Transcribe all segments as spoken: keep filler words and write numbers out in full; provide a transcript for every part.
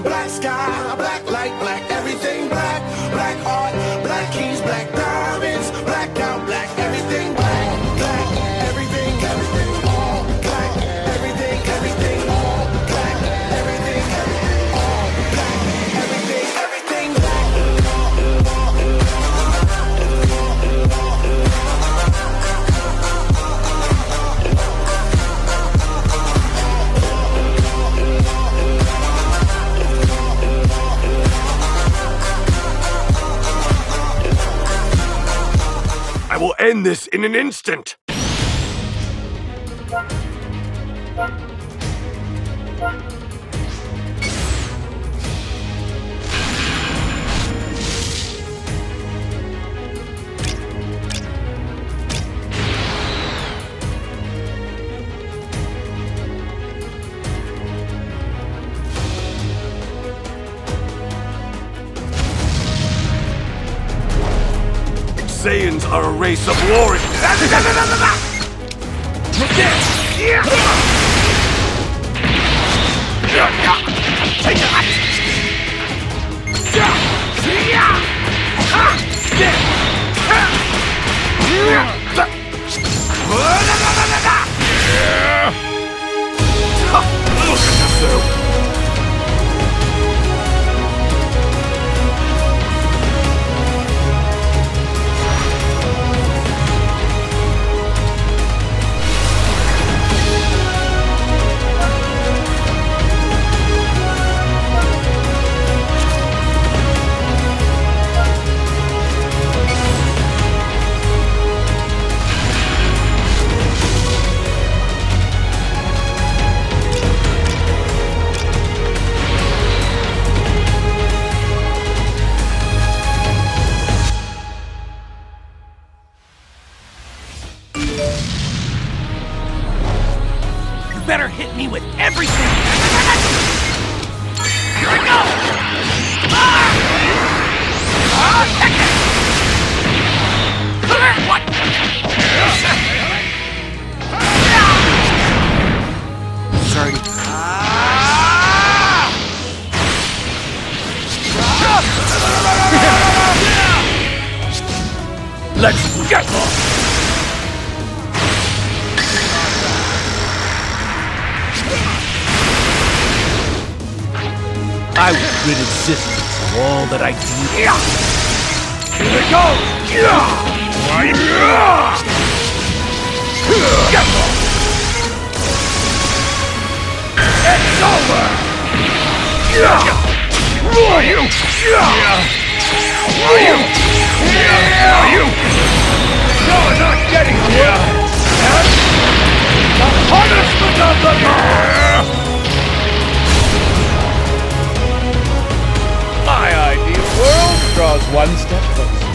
black sky, black light, black everything black, black heart, black keys, black diamonds, black out, black everything black, black everything, everything all black, everything, everything all black, everything, everything all black, everything, everything black. I will end this in an instant! Saiyans are a race of warriors. Take that! Look at yourself! Better hit me with everything! Here I go! Ah! Ah, take it! What? Sorry. Ah! Let's get off! I will rid existence of all that I do. Here we go! It's over! Who are you? Who are you? Are you? You're not getting here! The punishment of the gods! My ideal world draws one step closer.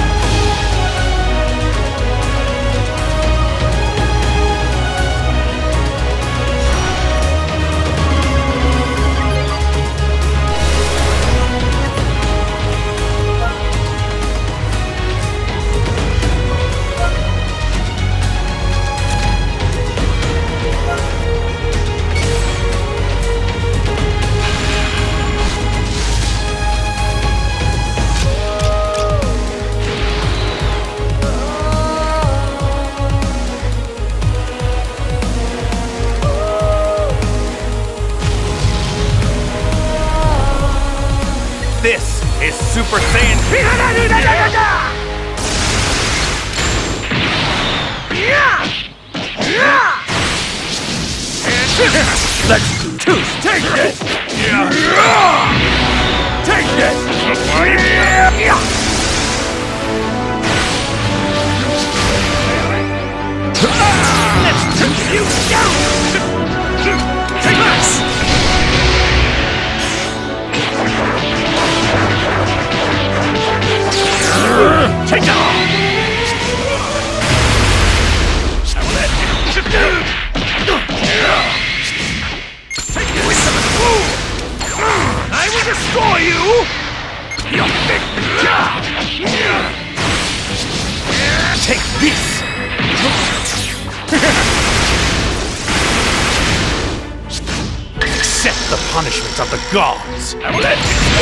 This is Super Saiyan. Let's choose. Take this. Take this. Let's take you down. Take this. Take it off! Take this! I will destroy you! You big... Take this! accept the punishment of the gods. I will let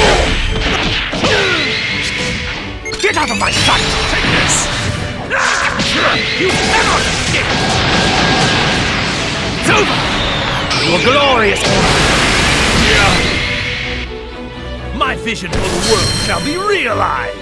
you. Get out of my sight! Take this! You cannot escape! It's over! Your glorious... My vision for the world shall be realized!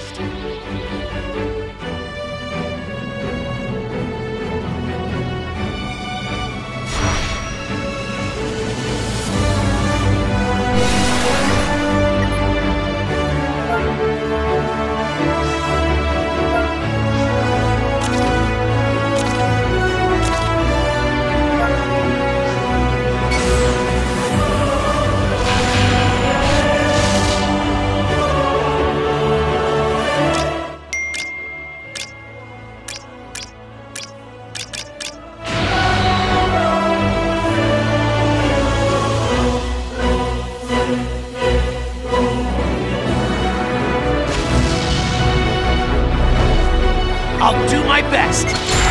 I'll do my best!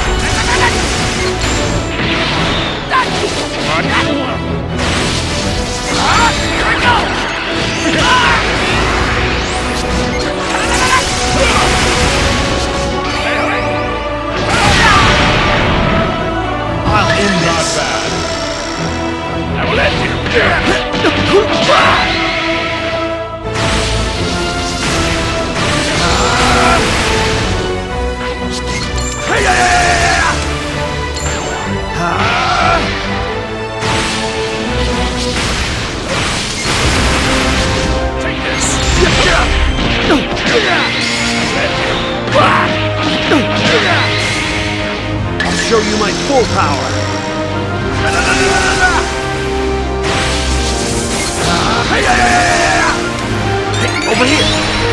Here I go! I'll end this! Not bad. I will end you! Take this! I'll show you my full power! Over here!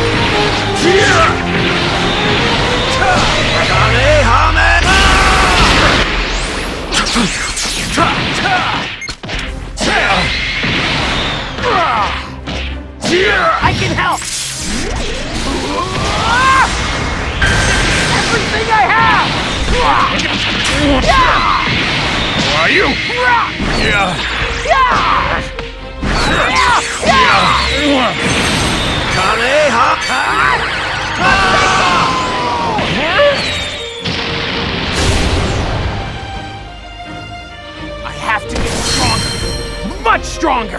I can help! Everything I have! Who are you? Yeah. I have to get stronger! Much stronger!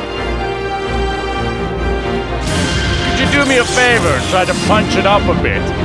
Do me a favor and try to punch it up a bit.